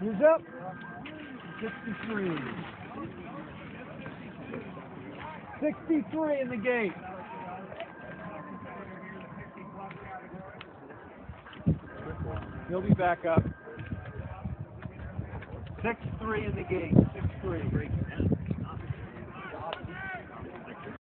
Who's up? 63. 63 in the gate. He'll be back up. 6-3 in the gate. 6-3.